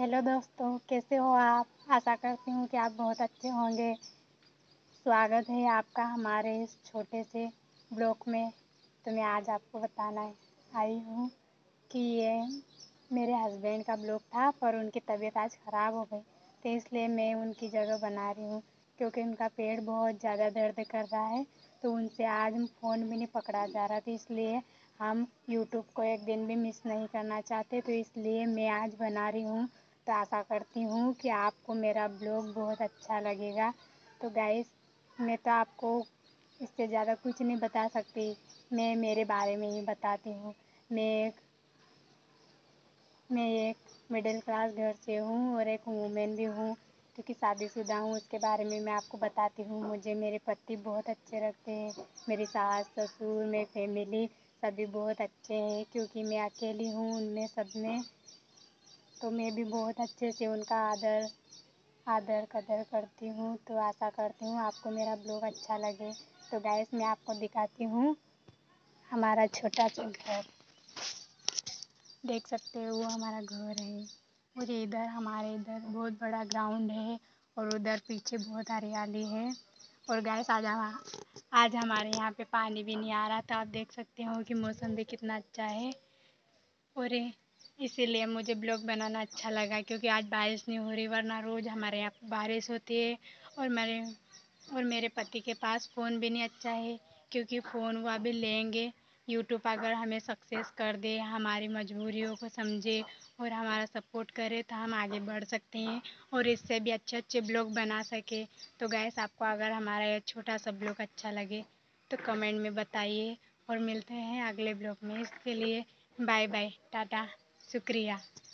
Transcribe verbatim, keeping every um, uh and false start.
Hello दोस्तों, कैसे हो आप? आशा करती हूँ कि आप बहुत अच्छे होंगे। स्वागत है आपका हमारे इस छोटे से ब्लॉग में। तो मैं आज आपको बताना आई हूँ कि ये मेरे हस्बैंड का ब्लॉग था, पर उनकी तबीयत आज ख़राब हो गई, तो इसलिए मैं उनकी जगह बना रही हूँ, क्योंकि उनका पेट बहुत ज़्यादा दर्द कर रहा है। तो उनसे आज हम फ़ोन भी नहीं पकड़ा जा रहा था, इसलिए हम यूट्यूब को एक दिन भी मिस नहीं करना चाहते। तो इसलिए मैं आज बना रही हूँ। तो आशा करती हूँ कि आपको मेरा ब्लॉग बहुत अच्छा लगेगा। तो गाइस, मैं तो आपको इससे ज़्यादा कुछ नहीं बता सकती। मैं मेरे बारे में ही बताती हूँ। मैं एक मैं एक मिडिल क्लास घर से हूँ और एक वूमेन भी हूँ, क्योंकि शादीशुदा हूँ। उसके बारे में मैं आपको बताती हूँ। मुझे मेरे पति बहुत अच्छे रखते हैं। मेरी सास ससुर, मेरी फैमिली सभी बहुत अच्छे हैं, क्योंकि मैं अकेली हूँ उनमें सब में। तो मैं भी बहुत अच्छे से उनका आदर आदर कदर करती हूँ। तो आशा करती हूँ आपको मेरा ब्लॉग अच्छा लगे। तो गाइस, मैं आपको दिखाती हूँ हमारा छोटा सा घर। देख सकते हो, वो हमारा घर है। और इधर हमारे इधर बहुत बड़ा ग्राउंड है, और उधर पीछे बहुत हरियाली है। और गाइस, आज हम आज हमारे यहाँ पे पानी भी नहीं आ रहा था। आप देख सकते हो कि मौसम भी कितना अच्छा है। और इसीलिए मुझे ब्लॉग बनाना अच्छा लगा, क्योंकि आज बारिश नहीं हो रही, वरना रोज़ हमारे यहाँ बारिश होती है। और मेरे और मेरे पति के पास फ़ोन भी नहीं अच्छा है, क्योंकि फ़ोन वो अभी लेंगे। यूट्यूब अगर हमें सक्सेस कर दे, हमारी मजबूरियों को समझे और हमारा सपोर्ट करे, तो हम आगे बढ़ सकते हैं और इससे भी अच्छे अच्छे ब्लॉग बना सके। तो गैस, आपको अगर हमारा ये छोटा सा ब्लॉग अच्छा लगे तो कमेंट में बताइए, और मिलते हैं अगले ब्लॉग में। इसके लिए बाय बाय, टाटा, शुक्रिया।